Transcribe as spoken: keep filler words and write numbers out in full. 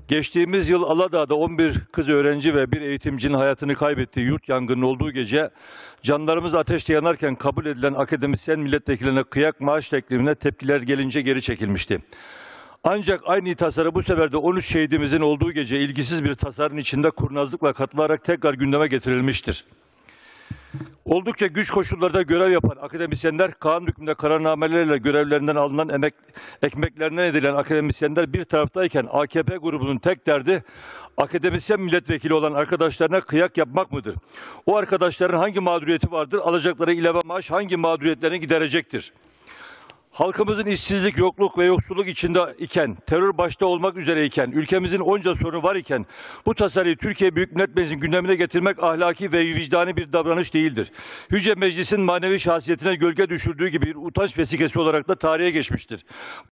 Geçtiğimiz yıl Aladağ'da on bir kız öğrenci ve bir eğitimcinin hayatını kaybettiği yurt yangının olduğu gece canlarımız ateşte yanarken kabul edilen akademisyen milletvekillerine kıyak maaş teklifine tepkiler gelince geri çekilmişti. Ancak aynı tasarı bu sefer de on üç şehidimizin olduğu gece ilgisiz bir tasarının içinde kurnazlıkla katılarak tekrar gündeme getirilmiştir. Oldukça güç koşullarda görev yapan akademisyenler, kanun hükmünde kararnamelerle görevlerinden alınan emek, ekmeklerinden edilen akademisyenler bir taraftayken A K P grubunun tek derdi akademisyen milletvekili olan arkadaşlarına kıyak yapmak mıdır? O arkadaşların hangi mağduriyeti vardır? Alacakları ilave maaş hangi mağduriyetlerini giderecektir? Halkımızın işsizlik, yokluk ve yoksulluk içinde iken, terör başta olmak üzereyken, ülkemizin onca sorunu var iken bu tasarıyı Türkiye Büyük Millet Meclisi'nin gündemine getirmek ahlaki ve vicdani bir davranış değildir. Yüce Meclis'in manevi şahsiyetine gölge düşürdüğü gibi bir utanç vesikesi olarak da tarihe geçmiştir.